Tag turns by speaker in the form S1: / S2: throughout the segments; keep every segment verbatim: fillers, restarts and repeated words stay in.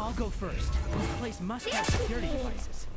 S1: I'll go first. This place must have security devices.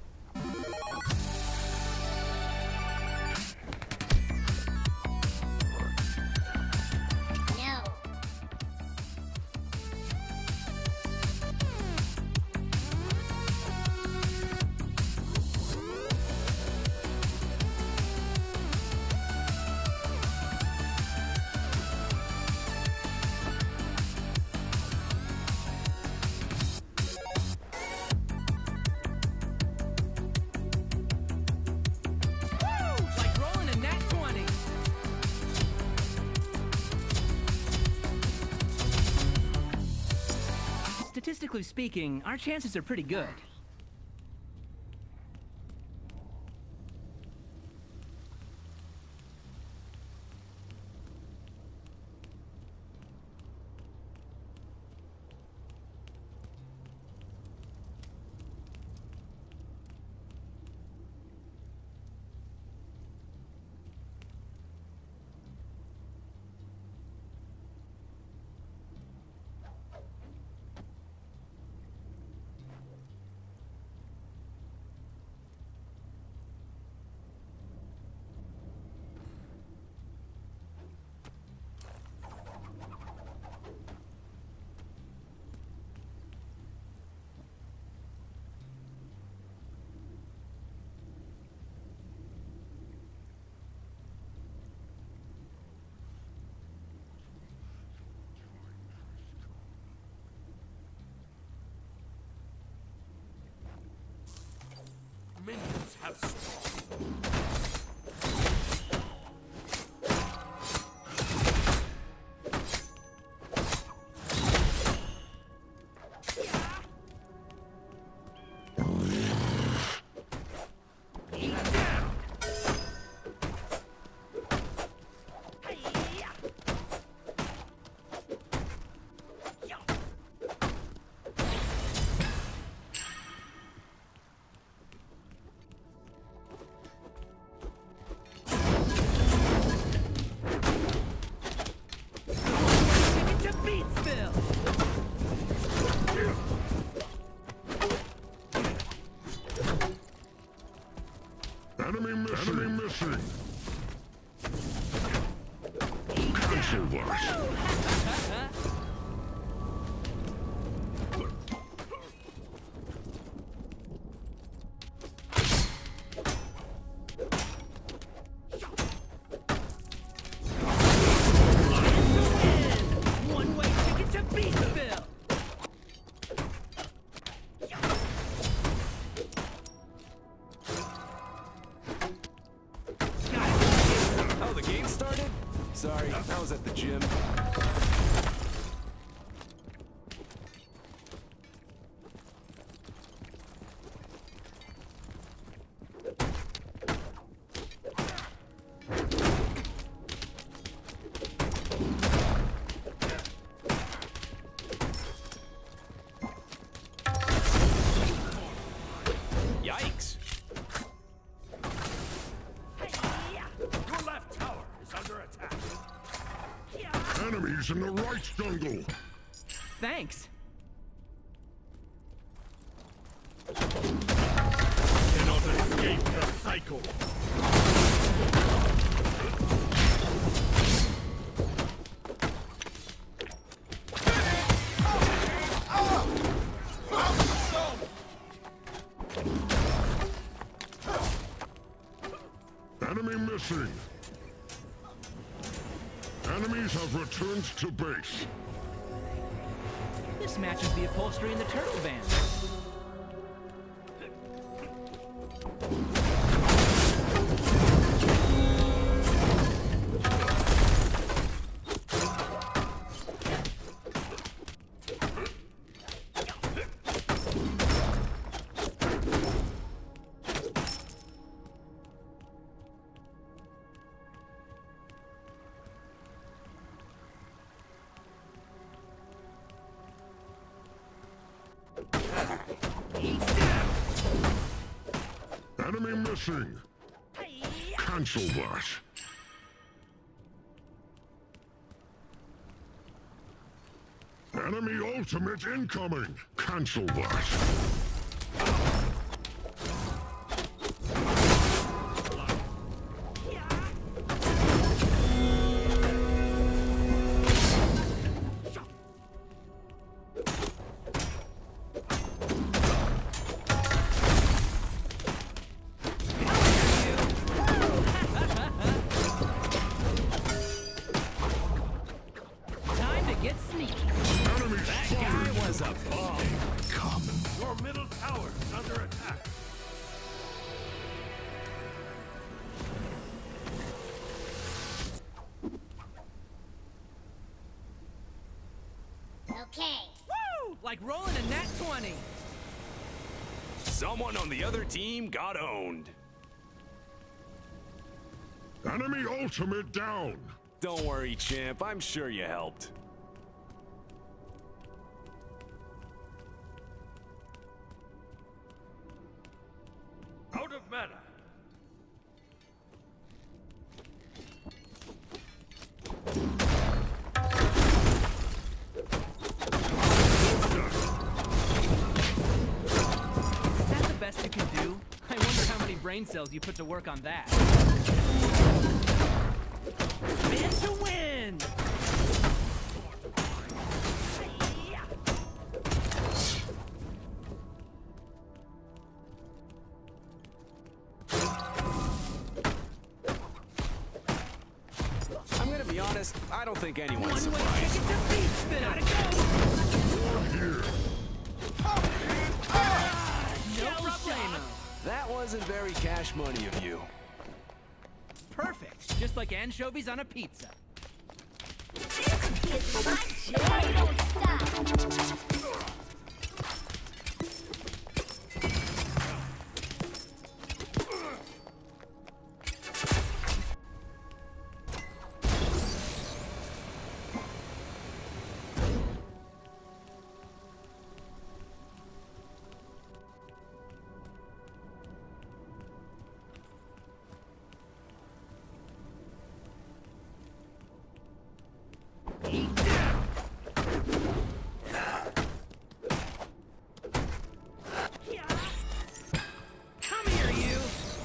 S1: Statistically speaking, our chances are pretty good.
S2: Minions have spawned.
S3: Enemy missing. Enemy missing. Cancel that.
S1: One way ticket to Beatsville.
S4: Oh, the game started? Sorry, I was at the gym. Yikes!
S2: Your left tower is under attack.
S3: Enemies in the right jungle.
S1: Thanks.
S2: Cannot escape the cycle.
S3: Enemy missing. Enemies have returned to base.
S1: This matches the upholstery in the turtle van.
S3: Enemy missing. Cancel that. Enemy ultimate incoming. Cancel that.
S1: Time to get sneaky.
S3: Enemy
S4: Guy
S3: spotted.
S4: was a bum.
S2: Your middle tower is under attack.
S5: Okay.
S1: Woo! Like rolling a nat twenty.
S4: Someone on the other team got owned.
S3: Enemy ultimate down.
S4: Don't worry, champ. I'm sure you helped.
S2: Out of mana.
S1: Is that the best you can do? I wonder how many brain cells you put to work on that. Spin to win!
S4: I'm gonna be honest, I don't think anyone's
S1: One way
S4: surprised.
S1: ticket to Beachville! Gotta go!
S3: Here.
S1: No problemo.
S4: That wasn't very cash money of you.
S1: Perfect. Just like anchovies on a pizza.
S5: It's my joy, don't stop.
S1: Eat down! Come here, you!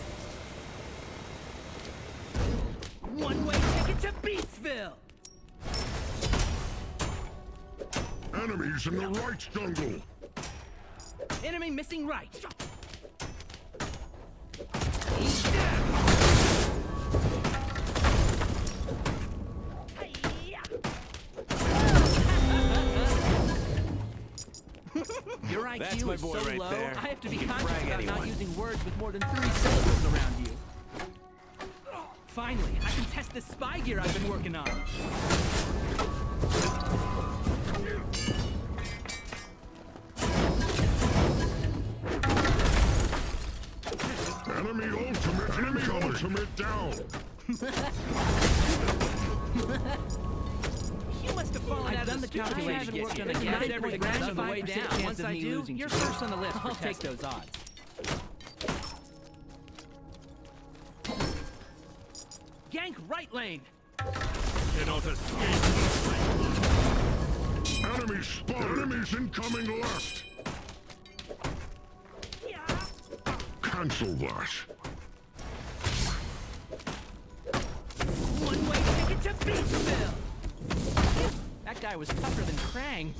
S1: One-way ticket to Beachville!
S3: Enemies in the right jungle.
S1: Enemy missing right. Eat down! Your I Q
S4: That's my
S1: is
S4: boy
S1: so
S4: right
S1: low,
S4: there.
S1: I have to be
S4: He can
S1: conscious
S4: frag
S1: about not
S4: anyone.
S1: using words with more than three syllables around you. Finally, I can test this spy gear I've been working on.
S3: Enemy ultimate. Enemy ultimate down.
S1: You must have fallen
S6: I've
S1: out
S6: done
S1: of
S6: the
S1: the calculator
S6: calculator
S1: to
S6: to
S1: get
S6: get
S1: here.
S6: here.
S1: There's
S6: Not
S1: not
S6: every
S1: every
S6: grand
S1: on the way
S6: ninety-five percent
S1: down.
S6: chance
S1: Once
S6: of
S1: I
S6: me
S1: do,
S6: losing
S1: you're
S6: to you.
S1: first on the list.
S6: I'll
S1: for
S6: take
S1: testing.
S6: those odds.
S1: Gank right lane.
S2: Cannot escape.
S3: Enemy spotted. Enemies incoming left. Cancel that.
S1: One-way ticket to Beachville. That guy was tougher than Krang.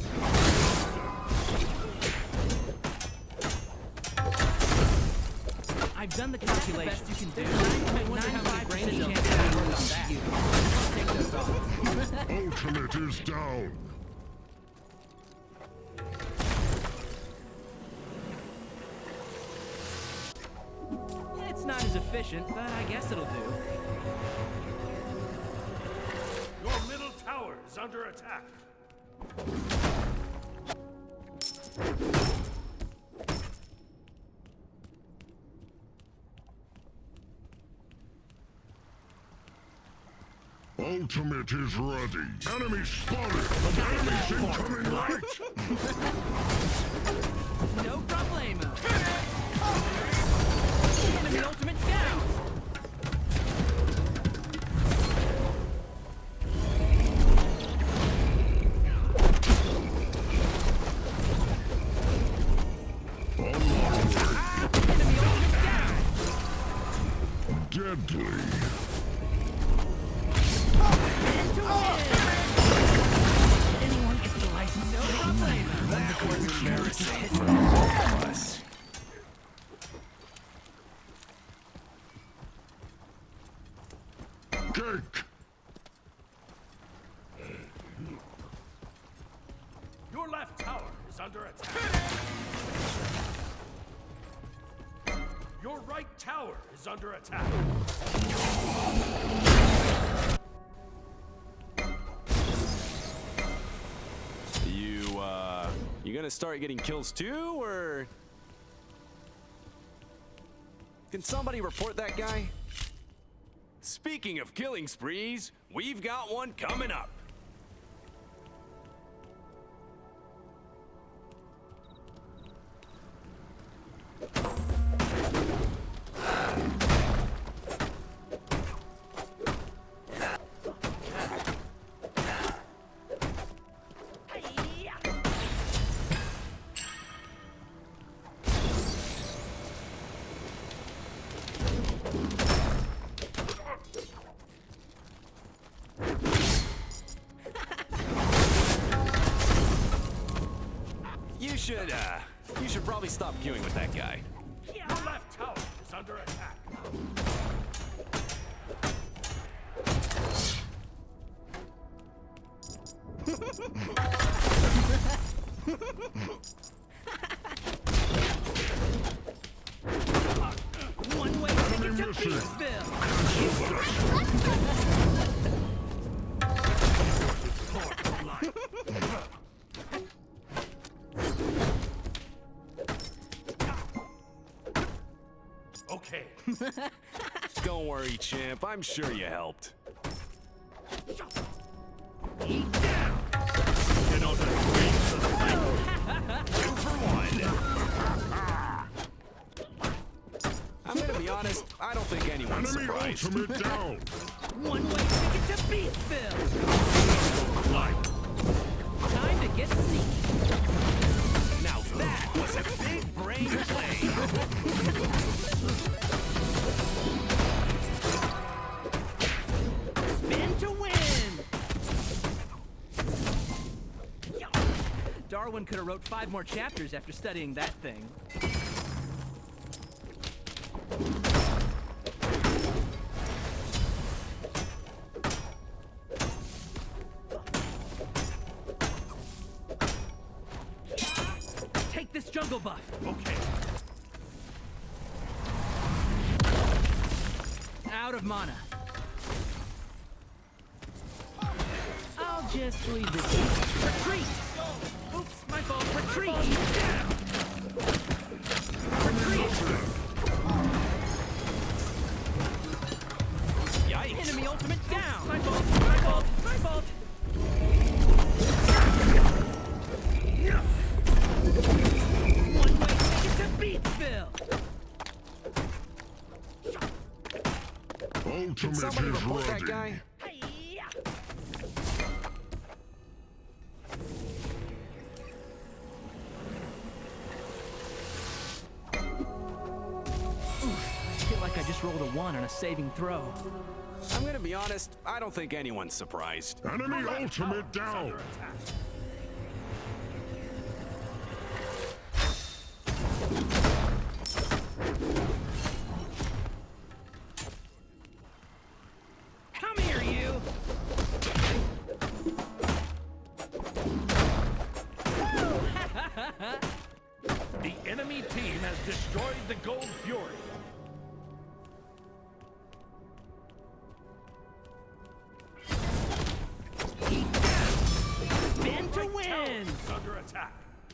S1: I've done the calculation. That's the best you can do. I wonder how many brain cells you can work on that. I'll take those odds.
S3: Ultimate is down.
S1: It's not as efficient, but I guess it'll do.
S2: Your middle tower is under attack.
S3: Ultimate is ready. Enemy spotted. Enemies incoming right.
S1: No problemo. Enemy ultimate down.
S4: was embarrassing for all of us.
S3: Cake!
S2: Your left tower is under attack. Your right tower is under attack.
S4: You, uh, you gonna start getting kills too, or? Can somebody report that guy? Speaking of killing sprees, we've got one coming up. You should, uh, you should probably stop queuing with that guy.
S2: Your left tower is under attack.
S1: One way ticket to Peaceville.
S2: Okay.
S4: Don't worry, champ. I'm sure you helped.
S1: Eat down.
S2: You know the wings of the fight.
S4: Two for one. I'm gonna be honest, I don't think anyone's
S3: Enemy
S4: surprised.
S3: ultimate down!
S1: One way ticket to Peaceville. Time to get sneaky.
S4: Now that was a big brain play.
S1: Spin to win. Darwin could have wrote five more chapters after studying that thing. Take this jungle buff.
S2: Okay.
S1: Out of mana. I'll just leave this here. Retreat! Oops, my fault. Retreat! Retreat!
S4: Yikes.
S1: Enemy ultimate down! My fault, my fault, my fault! One way ticket to Beatsville!
S4: Can
S3: Ultimate
S4: somebody
S3: is
S4: report that
S3: ready.
S4: guy?
S1: I feel like I just rolled a one on a saving throw.
S4: I'm gonna be honest, I don't think anyone's surprised.
S3: Enemy ultimate
S2: Is under
S3: down!
S2: attack.
S1: Come here, you!
S2: The enemy team has destroyed the Gold Fury.
S1: Spin to win!
S2: Is under attack.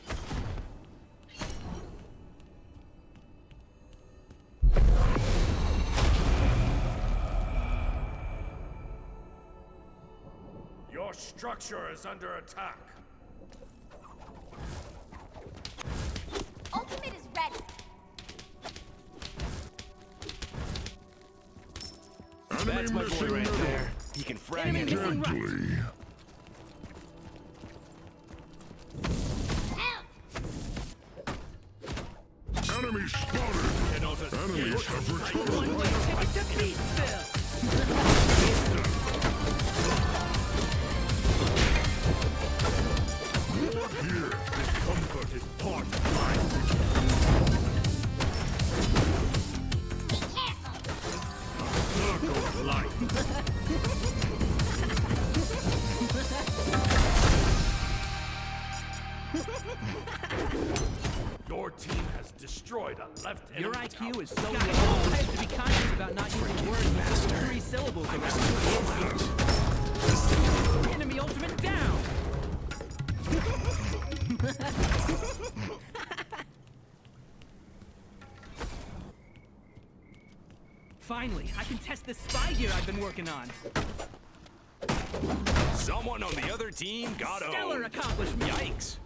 S2: Your structure is under attack.
S5: Ultimate is ready.
S3: Enemy
S4: That's my boy
S3: missing
S4: right
S3: middle.
S4: there. He can frag
S1: Enemy
S4: it.
S1: missing right.
S3: Gently.
S5: Out.
S3: Enemy spotted! Enemies have
S1: One
S3: returned!
S1: way ticket to Beatsville!
S3: Here is comfort!
S2: is part of life. Circle of life. Your team has destroyed a left enemy
S1: Your I Q
S2: tower.
S1: is so low. I have to be conscious about not using words past three syllables around here. Enemy ultimate down! Finally, I can test this spy gear I've been working on.
S4: Someone on the other team got
S1: Stellar
S4: owned.
S1: accomplishment!
S4: Yikes.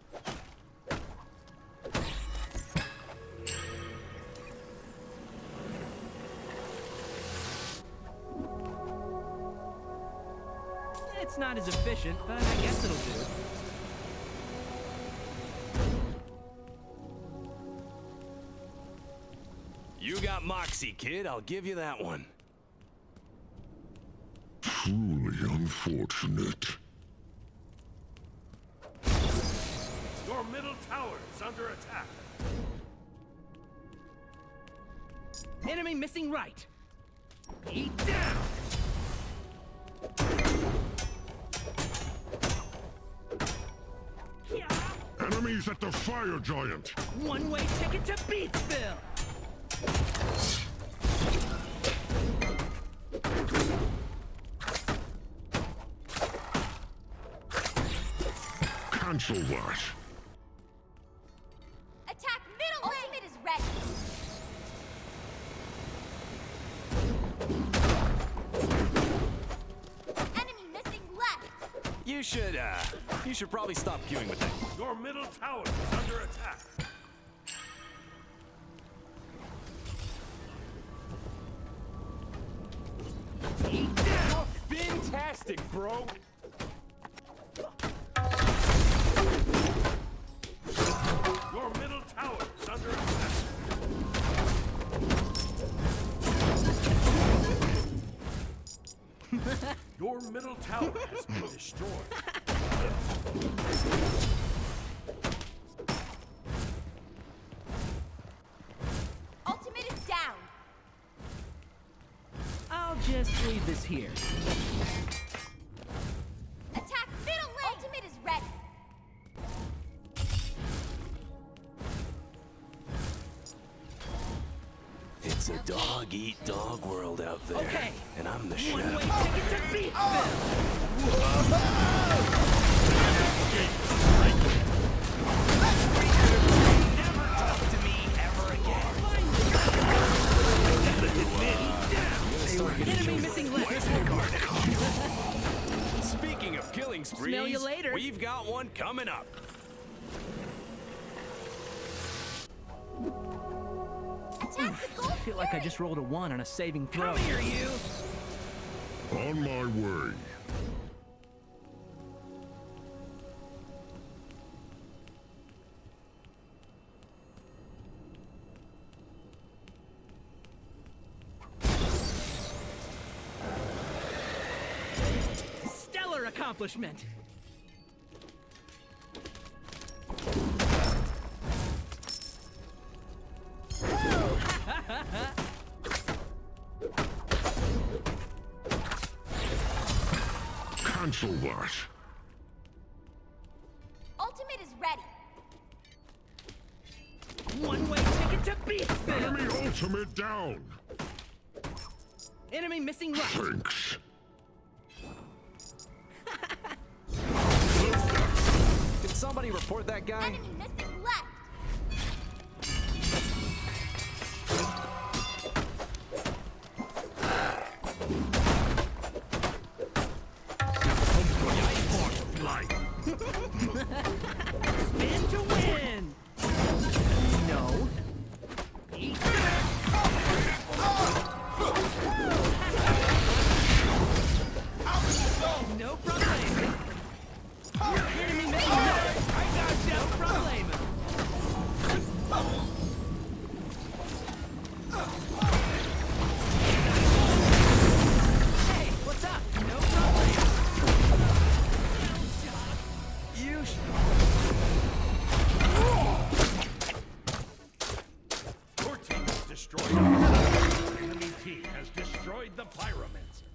S1: It's not as efficient, but I guess it'll do.
S4: You got moxie, kid. I'll give you that one.
S3: Truly unfortunate.
S2: Your middle tower is under attack.
S1: Enemy missing right. Eat down!
S3: Enemies at the fire giant.
S1: One-way ticket to Beatsville!
S3: Cancel that.
S5: Attack middle lane! Ultimate is ready. Enemy missing left.
S4: You should, uh, you should probably stop queuing with that.
S2: Your middle tower is under attack.
S1: Eat down!
S4: Fantastic, bro.
S2: Your middle tower is under attack. Your middle tower has been destroyed.
S5: Ultimate is down.
S1: I'll just leave this here.
S5: Attack middle lane! Ultimate is ready.
S4: It's a dog-eat-dog world out there.
S1: Okay.
S4: And I'm the
S1: One-way
S4: chef.
S1: ticket to Beatsville!
S4: Never talk to me ever again.
S1: Enemy missing left!
S4: Speaking of killing sprees,
S1: Smell you later.
S4: we've got one coming up.
S5: Attack the gold
S1: I feel like I just rolled a one on a saving throw.
S4: Come here, you.
S3: On my way.
S1: Stellar accomplishment!
S3: Cancel that.
S5: Ultimate is ready.
S1: One-way ticket to Beatsville!
S3: Enemy ultimate down.
S1: Enemy missing right!
S3: Thanks.
S4: Can somebody report that guy?
S5: Enemy missing left.
S1: Spin to win! No. Eat no problem. Enemy missing left. I got no problem.
S2: destroyed a pyromancer. Enemy team has destroyed the pyromancer.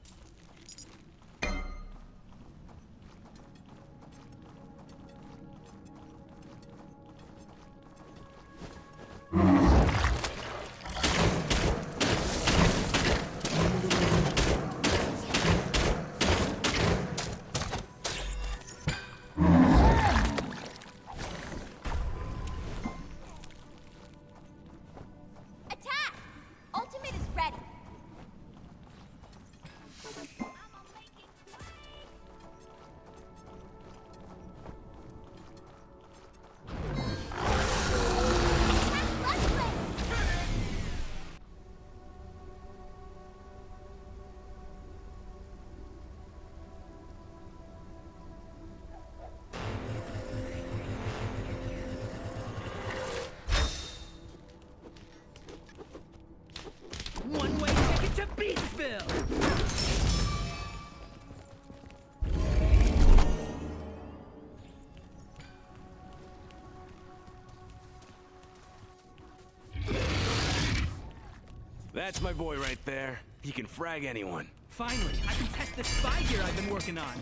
S5: Attack! Ultimate is ready.
S1: One-way ticket to Beachville!
S4: That's my boy right there. He can frag anyone.
S1: Finally, I can test this spy gear I've been working on.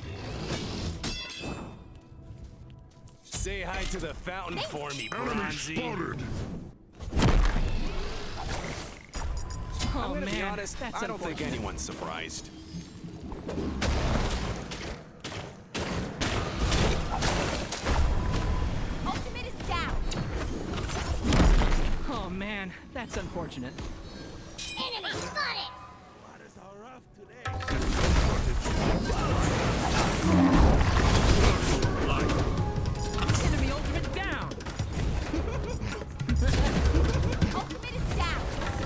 S4: Say hi to the fountain for me,
S3: Enemy
S4: Bronzy.
S3: spotted.
S1: Oh
S4: I'm gonna
S1: man,
S4: be honest,
S1: that's
S4: I don't think
S1: unfortunate.
S4: anyone's surprised.
S5: Ultimate is down.
S1: Oh man, that's unfortunate.
S5: Enemy spotted.
S1: Enemy ultimate down!
S5: Ultimate is down.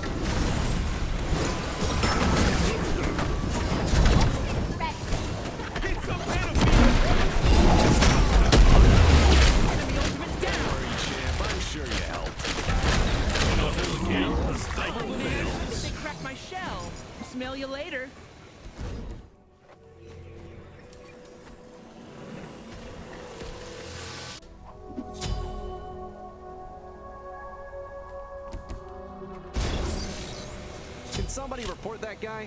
S5: Ultimate is ready.
S1: Enemy ultimate down!
S4: Sorry, champ. I'm sure you helped.
S1: Oh man, they cracked my shell. Smell you later.
S4: Can somebody report that guy?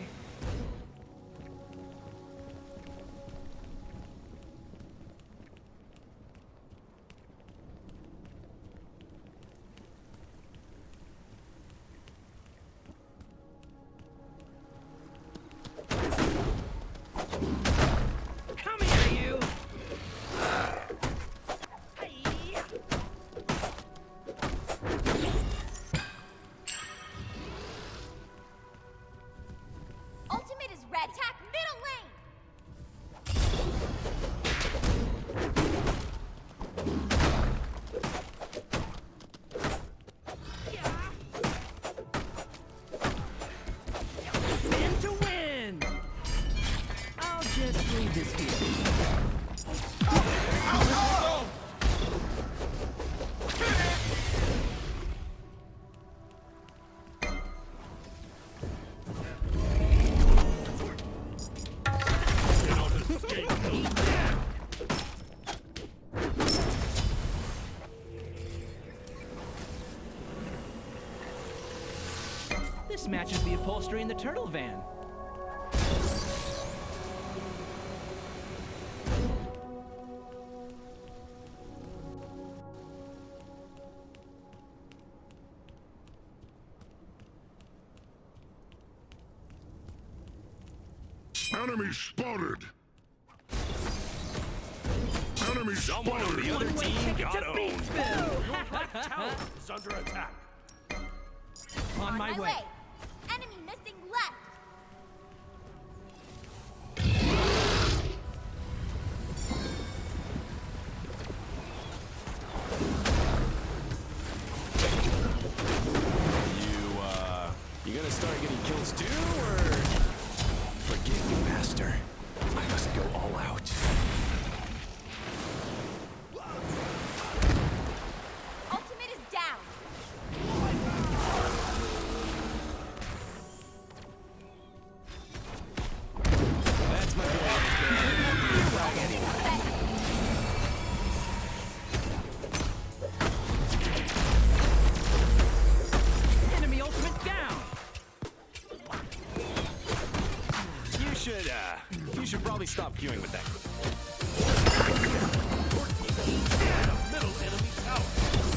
S1: Come here, you!
S5: Ultimate is red. Attack middle lane.
S1: Stand to win! I'll just leave this here. This matches the upholstery in the turtle van.
S3: Enemy spotted. Enemy
S4: Someone on the
S3: spotted.
S4: other
S1: One-way
S4: team
S1: ticket
S4: got
S1: to
S4: owned.
S1: Beachville!
S2: Your left tower is under attack.
S1: On my way.
S5: Enemy missing left.
S4: You, uh, you gonna start getting kills too, or? Forgive me, Master. I must go all out.
S5: Ultimate is down.
S4: probably stop queuing with that.
S2: Middle enemy tower.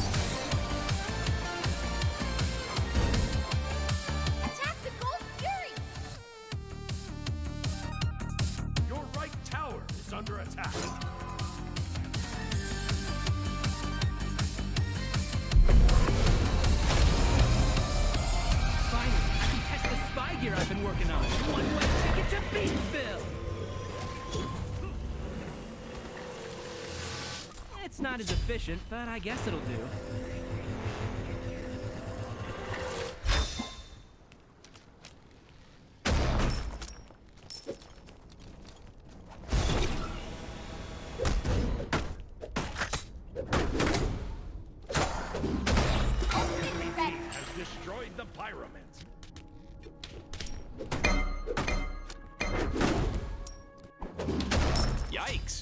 S5: Attack the Gold Fury!
S2: Your right tower is under attack.
S1: Finally, I can test the spy gear I've been working on. One-way ticket to Beatsville! It's not as efficient, but I guess it'll do.
S5: Ultimate ready.
S2: Has destroyed the pyramids.
S4: Yikes!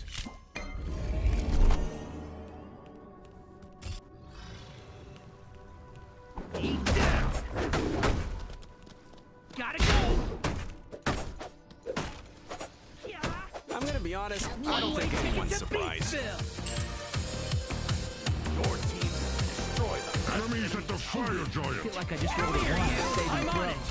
S1: Eat down! Gotta go! Yeah.
S4: I'm gonna be honest, I don't
S1: One-way
S4: think
S1: ticket
S4: anyone's
S1: to
S4: surprised.
S1: Beatsville!
S2: Your team has destroyed the
S3: Enemies at the fire
S1: I feel
S3: giant.
S1: like I just rolled a one saving I'm on throw. it!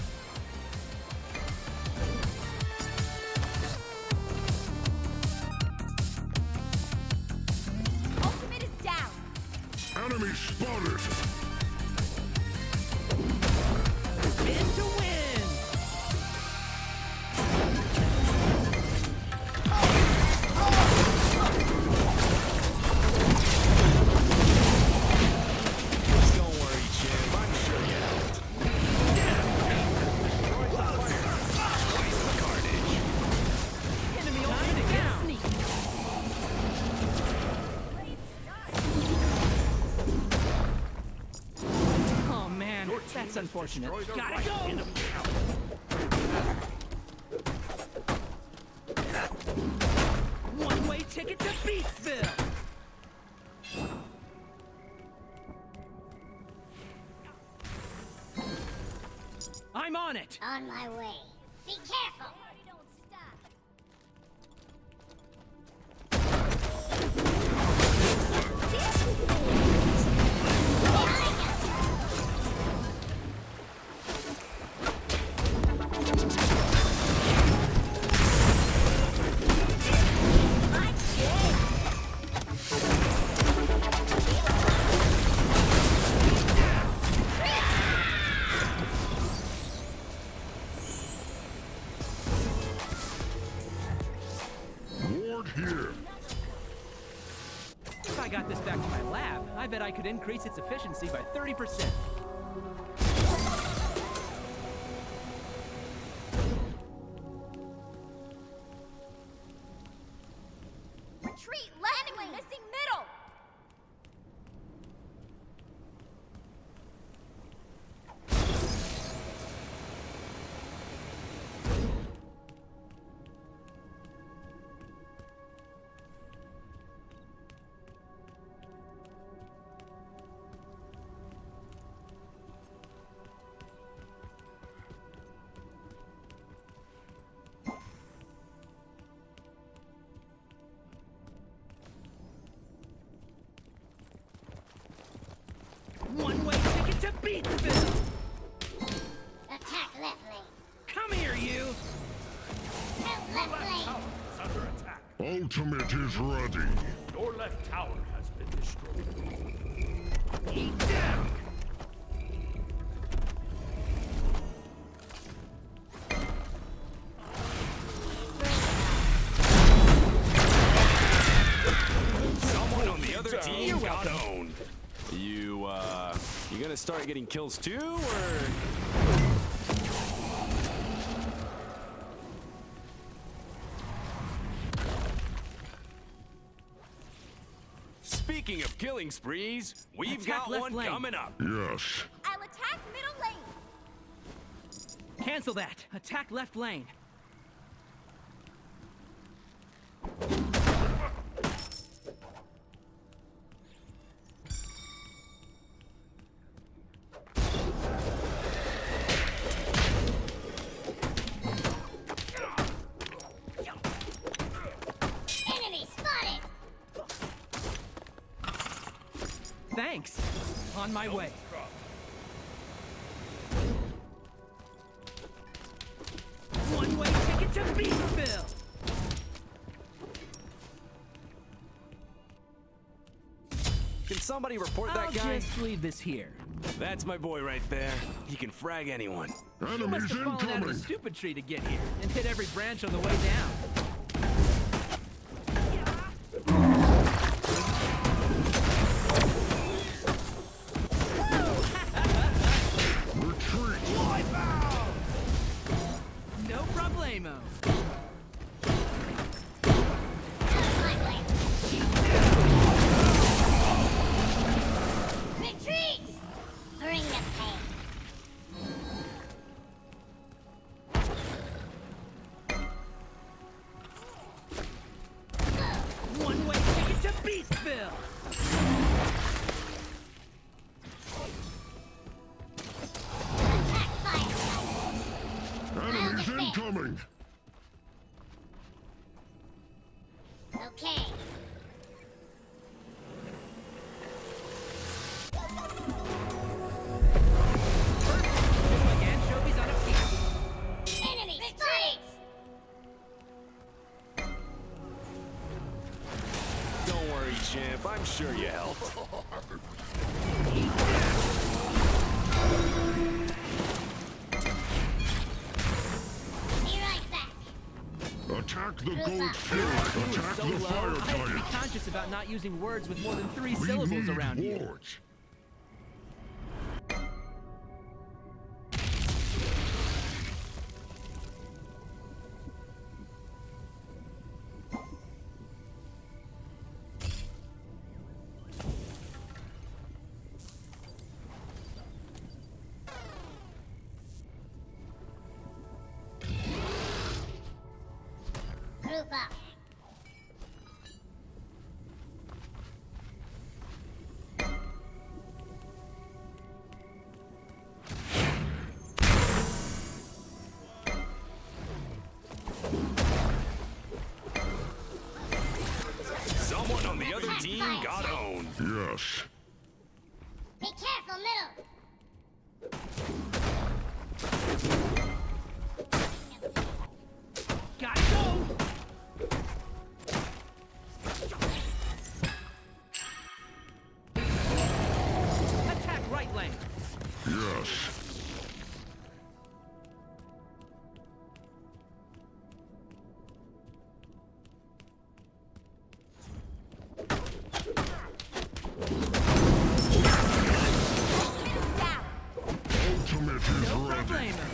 S5: Ultimate is down.
S3: Enemy spotted.
S1: In to win!
S4: Don't worry, Jim. I'm sure you helped. Twice the carnage.
S1: Enemy ultimate down! Oh man,
S2: Your team
S1: that's
S2: has
S1: unfortunate.
S2: destroyed a
S1: Gotta
S2: right
S1: go!
S2: enemy tower.
S1: One-way ticket to Beatsville! I'm on it!
S5: On my way. Be careful. Don't stop.
S3: Ward here.
S1: If I got this back to my lab, I bet I could increase its efficiency by thirty percent.
S5: Retreat left. Enemy missing middle.
S1: One-way ticket to Beatsville!
S5: Attack left lane.
S1: Come here, you!
S5: Help left
S2: Left
S5: lane.
S2: tower is under attack.
S3: Ultimate is ready.
S2: Your left tower has been destroyed.
S1: Eat down!
S4: Someone on the other
S2: You're
S4: team got
S1: welcome.
S4: owned. You, uh, you gonna start getting kills too, or? Speaking of killing sprees, we've
S1: Attack
S4: got
S1: left
S4: one
S1: lane.
S4: coming up.
S3: Yes.
S5: I'll attack middle lane.
S1: Cancel that! Attack left lane! Thanks. On my way. One-way ticket to Beatsville!
S4: Can somebody report
S1: I'll
S4: that guy?
S1: just leave this here.
S4: That's my boy right there. He can frag anyone.
S1: You must
S3: Enemies
S1: have fallen out of
S3: incoming!
S1: the stupid tree to get here and hit every branch on the way down.
S3: Retreat!
S1: No problemo.
S5: Retreat! Bring the pain.
S1: One-way ticket to Beatsville!
S5: Attack fire.
S3: Enemies incoming!
S5: Okay.
S1: My anchovies on a piece.
S5: Enemy retreat!
S4: Don't worry, champ. I'm sure you helped.
S5: Be right back.
S3: Attack the gold fury! Attack
S1: So
S3: the
S1: low,
S3: fire
S1: I have to be
S3: giant!
S1: conscious about not using words with more than three
S3: We
S1: syllables
S3: need
S1: around here.
S3: wards.
S5: Group up.
S4: Someone on the other team got owned.
S3: Yes.
S5: Be careful, middle.
S1: Gotta go! Attack right lane.
S3: Yes. Ultimate is
S1: No
S3: ready.
S1: problemo.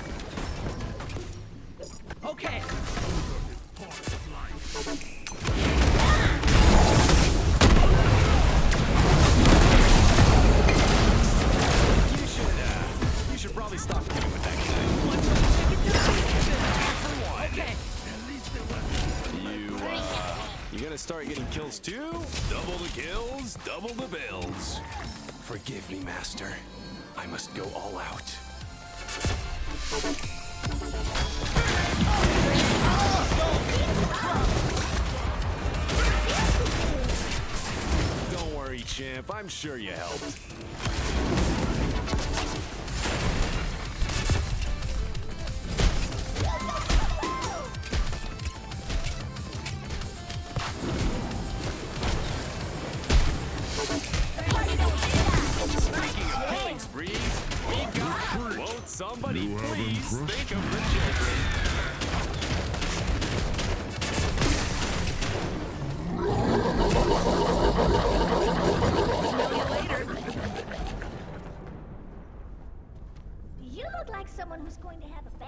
S1: Okay.
S4: You should, uh, you should probably stop dealing with that guy.
S1: Okay.
S4: You, uh, you gonna start getting kills too? Double the kills, double the bills. Forgive me, Master. I must go all out. Don't worry, champ. I'm sure you helped. Speaking of killing sprees, we got. Won't somebody
S3: You have
S4: please
S3: impressed
S4: think of the children?
S5: You look like someone who's going to have a